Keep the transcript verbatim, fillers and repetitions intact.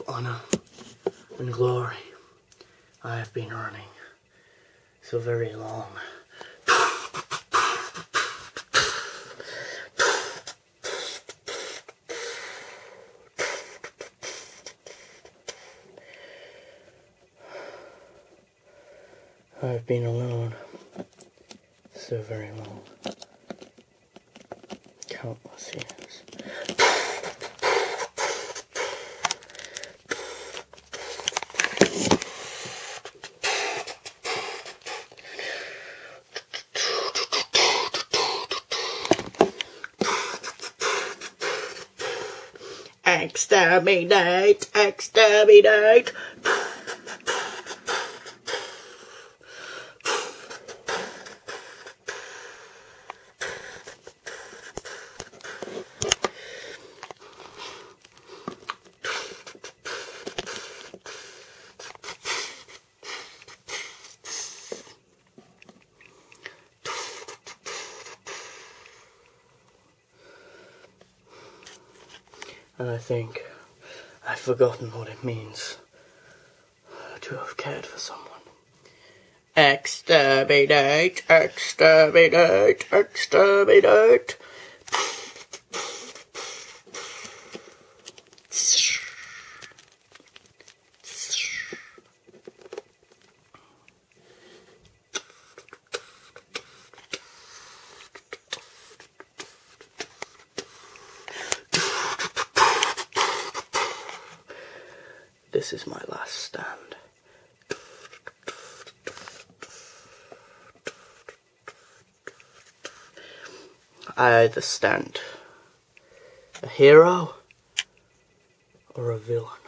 honour and glory. I have been running so very long. I have been alone so very long. Countless years. Exterminate! Exterminate! And I think I've forgotten what it means to have cared for someone. Exterminate, exterminate, exterminate. This is my last stand. I either stand a hero or a villain.